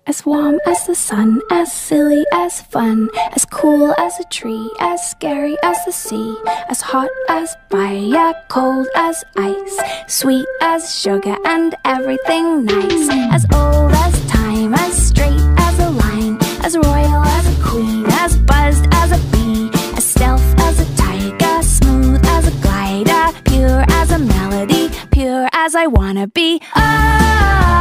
As warm as the sun, as silly as fun, as cool as a tree, as scary as the sea, as hot as fire, cold as ice, sweet as sugar and everything nice. As old as time, as straight as a line, as royal as a queen, as buzzed as a bee, as stealth as a tiger, smooth as a glider, pure as a melody, pure as I wanna be. Oh,